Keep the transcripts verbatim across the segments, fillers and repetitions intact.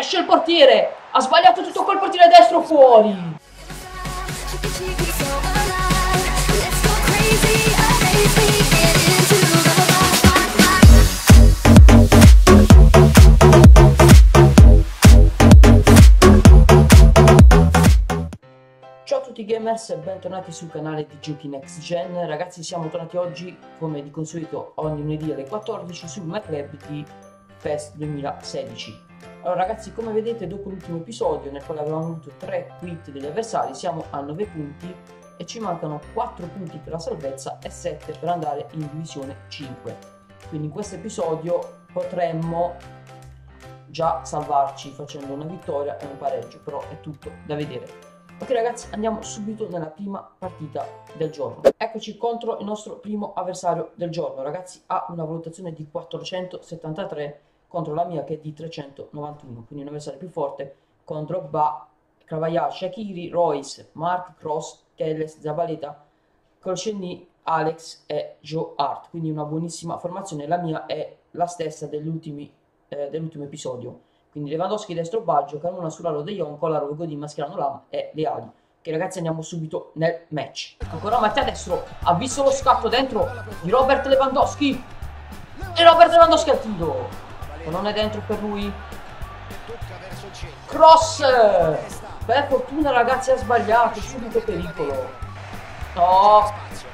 Esce il portiere. Ha sbagliato tutto col portiere destro fuori. Ciao a tutti gamers e bentornati sul canale di Giochi Next Gen. Ragazzi, siamo tornati oggi come di consueto ogni lunedì alle quattordici sul MyClub di PES duemilasedici. Allora ragazzi, come vedete, dopo l'ultimo episodio nel quale avevamo avuto tre quit degli avversari, siamo a nove punti e ci mancano quattro punti per la salvezza e sette per andare in divisione cinque. Quindi in questo episodio potremmo già salvarci facendo una vittoria e un pareggio, però è tutto da vedere. Ok ragazzi, andiamo subito nella prima partita del giorno. Eccoci contro il nostro primo avversario del giorno. Ragazzi, ha una valutazione di quattrocentosettantatré contro la mia che è di trecentonovantuno, quindi un avversario più forte con Drogba, Cavaglia, Shaqiri, Royce, Mark, Cross, Telles, Zabaleta, Colcenny, Alex e Joe Hart. Quindi una buonissima formazione. La mia è la stessa dell'ultimo eh, dell'ultimo episodio. Quindi Lewandowski destro Baggio, Carmona sull'alo De Jong, Kolarov, Godin, Mascherano, Lam e Leali. Ok ragazzi, andiamo subito nel match. Ancora Mattia destro, ha visto lo scatto dentro di Robert Lewandowski. E Robert Lewandowski al tiro. Non è dentro per lui. Cross. Per fortuna ragazzi ha sbagliato, subito pericolo. No.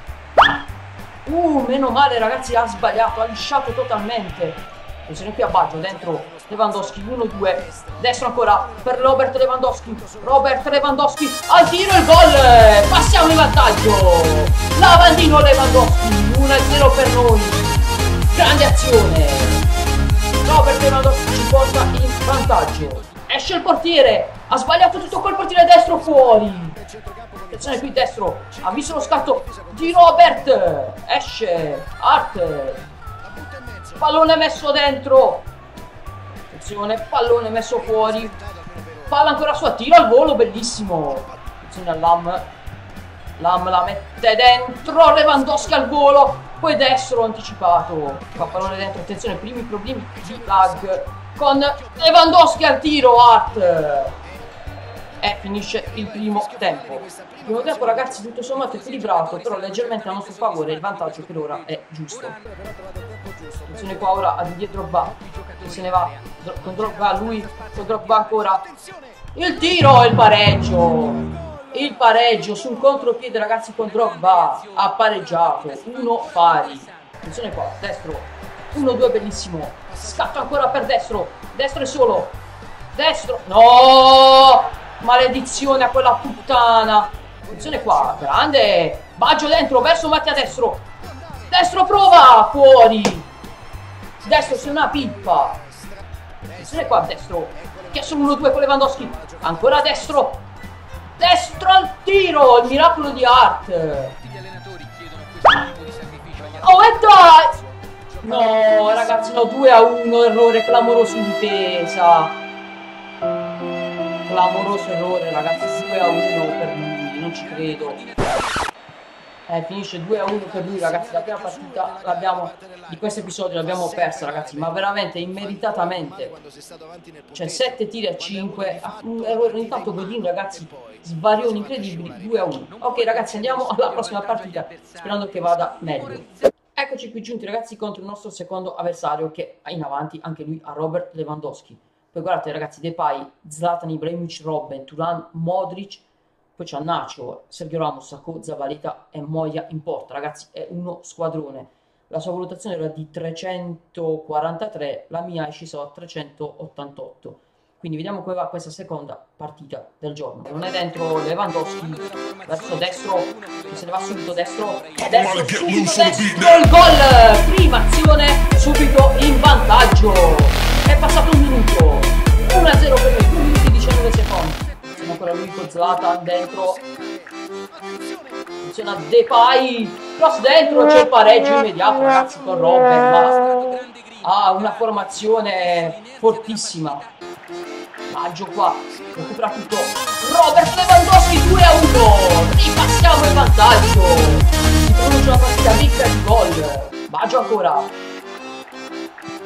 Uh, meno male ragazzi, ha sbagliato, ha lisciato totalmente. Attenzione qui a Baggio, dentro Lewandowski, uno due, destro ancora per Robert Lewandowski, Robert Lewandowski, al tiro il gol, passiamo in vantaggio, lavandino Lewandowski, uno a zero per noi, grande azione, Robert Lewandowski ci porta in vantaggio, esce il portiere, ha sbagliato tutto col portiere destro fuori, attenzione qui destro, ha visto lo scatto di Robert, esce, Hart, pallone messo dentro, attenzione, pallone messo fuori, palla ancora su a tiro al volo, bellissimo, attenzione a Lam, Lam la mette dentro, Lewandowski al volo, poi destro anticipato, fa pallone dentro, attenzione, primi problemi di lag con Lewandowski al tiro, Hart, e finisce il primo tempo. Il primo tempo ragazzi tutto sommato equilibrato, però leggermente a nostro favore, il vantaggio per ora è giusto. Attenzione qua ora a Didier Drogba, che se ne va con Drogba, lui con Drogba ancora, il tiro e il pareggio, il pareggio su un contropiede ragazzi con Drogba, ha pareggiato, uno pari, attenzione qua, destro, uno due bellissimo, scatto ancora per destro, destro è solo, destro, no, maledizione a quella puttana, attenzione qua, grande, Baggio dentro, verso Mattia destro, destro prova, fuori, destro sei una pippa, attenzione qua destro, che sono uno due con Lewandowski, ancora destro, destro al tiro, il miracolo di Hart, oh e dai, no ragazzi no, due a uno, errore clamoroso in difesa, clamoroso errore ragazzi, due a uno per lui, non ci credo. Eh, finisce due a uno per lui ragazzi, la prima partita l'abbiamo di questo episodio l'abbiamo persa ragazzi, ma veramente immeritatamente, cioè sette tiri a cinque, un errore ogni tanto Godin ragazzi, svarioni incredibili, due a uno. Ok ragazzi, andiamo alla prossima partita sperando che vada meglio. Eccoci qui giunti ragazzi contro il nostro secondo avversario, che ha in avanti anche lui a Robert Lewandowski. Poi guardate ragazzi, Depay, Zlatan Ibrahimovic, Robben, Thuram, Modric, poi c'è Nacho, Sergio Ramos, Sacco, Zabaleta e Moya in porta. Ragazzi, è uno squadrone. La sua valutazione era di trecentoquarantatré, la mia è scesa a trecentottantotto. Quindi vediamo come va questa seconda partita del giorno. Non è dentro Lewandowski, verso destro, che se ne va subito destro, destro, subito destro, il gol! Prima azione, subito in vantaggio. È passato un minuto, uno a zero per noi, due minuti e diciannove secondi. C'è ancora lui con Zlatan dentro, c'è una Depay, cross dentro, c'è il pareggio immediato ragazzi con Robben, ma ha una formazione fortissima. Maggio qua, recupera tutto, Robert Lewandowski, due a uno, ripassiamo in vantaggio, si pronuncia una partita ricca di gol. Baggio ancora,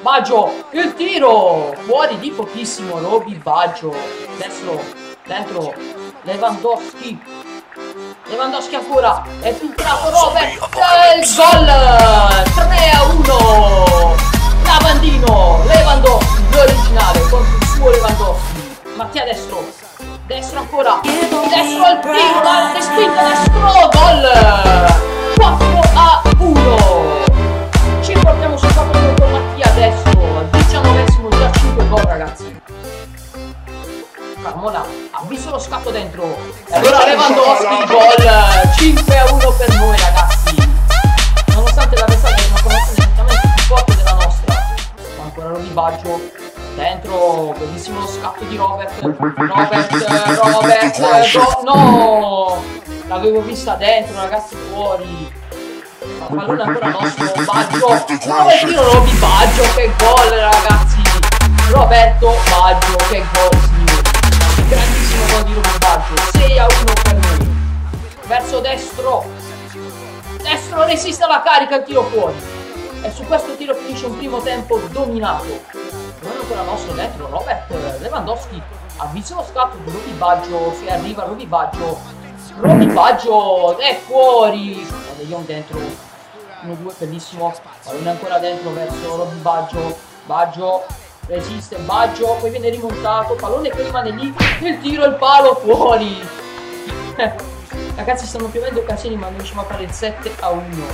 Baggio, il tiro! Fuori di pochissimo, Roby Baggio. Destro, dentro, Lewandowski. Lewandowski ancora, è filtrato Robert, e il gol! tre a uno! Lavandino, Lewandowski, l'originale contro il suo Lewandowski. Mattia destro, destro ancora, destro al tiro, la respinta destro, gol! quattro a uno! Ci portiamo sul campo con Mattia destro, al diciannovesimo, già cinque gol ragazzi. Carmona ha visto lo scatto dentro, e allora Lewandowski, gol! cinque a uno per noi ragazzi. Nonostante l'avversario è una formazione nettamente più forte della nostra. Ancora Roby Baggio, dentro, bellissimo lo scatto di Robert. Robert, Robert, go, no! L'avevo vista dentro ragazzi, fuori. Ma il pallone ancora nostro, Baggio, prova il tiro Roby Baggio, che gol ragazzi. Roberto Baggio, che gol signori. Grandissimo gol di Roby Baggio, sei a uno per noi. Verso destro, destro resiste alla carica, il tiro fuori. E su questo tiro finisce un primo tempo dominato. Non ancora nostro dentro, Robert Lewandowski ha visto lo scatto di Roby Baggio, se arriva Roby Baggio. Roby Baggio è fuori. De Jong dentro, uno due, bellissimo. Pallone ancora dentro verso Roby Baggio. Baggio resiste, Baggio, poi viene rimontato, pallone che rimane lì, il tiro, il palo, fuori. Ragazzi stanno piovendo occasioni ma non riusciamo a fare il sette a uno.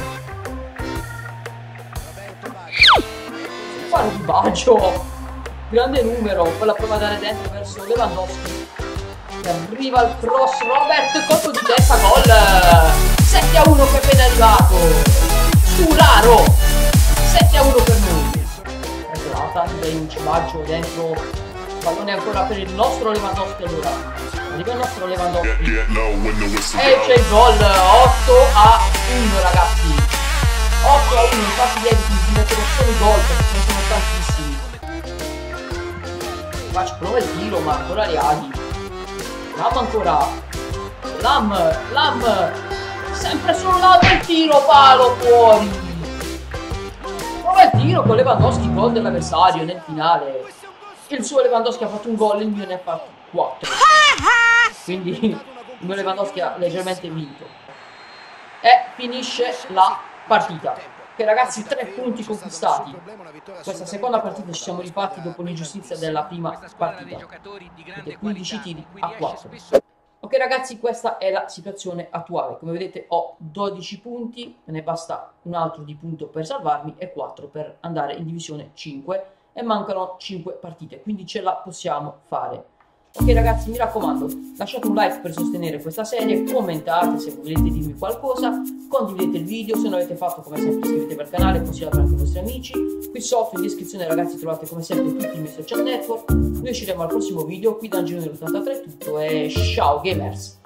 Qua Roby Baggio, grande numero, poi la prova a dare dentro verso Lewandowski. Arriva il cross, Robert, colpo di testa, gol! sette a uno che è appena arrivato. Suraro, sette a uno per noi. Baggio dentro, pallone ancora per il nostro Lewandowski. Allora arriva il nostro Lewandowski e c'è il gol. Otto a uno ragazzi, otto a uno. Infatti direi di mettere solo i gol perché ce ne sono tantissimi. Faccio prova il tiro ma ancora reali. Lam ancora, Lam, Lam, sempre sul lato il tiro, palo, fuori. Prova il tiro con Lewandowski, gol dell'avversario nel finale. Il suo Lewandowski ha fatto un gol, il mio ne ha fatto quattro. Quindi il mio Lewandowski ha leggermente vinto. E finisce la partita. Ok ragazzi, tre punti conquistati. Questa seconda partita ci siamo rifatti dopo l'ingiustizia della prima partita. Vedete, quindici tiri a quattro. Ok ragazzi, questa è la situazione attuale. Come vedete ho dodici punti, me ne basta un altro di punto per salvarmi e quattro per andare in divisione cinque e mancano cinque partite, quindi ce la possiamo fare. Ok ragazzi, mi raccomando, lasciate un like per sostenere questa serie, commentate se volete dirmi qualcosa, condividete il video, se non l'avete fatto come sempre iscrivetevi al canale, consigliatelo anche ai vostri amici. Qui sotto in descrizione ragazzi trovate come sempre tutti i miei social network. Noi usciremo al prossimo video, qui da Angelo ottantatré è tutto e ciao gamers!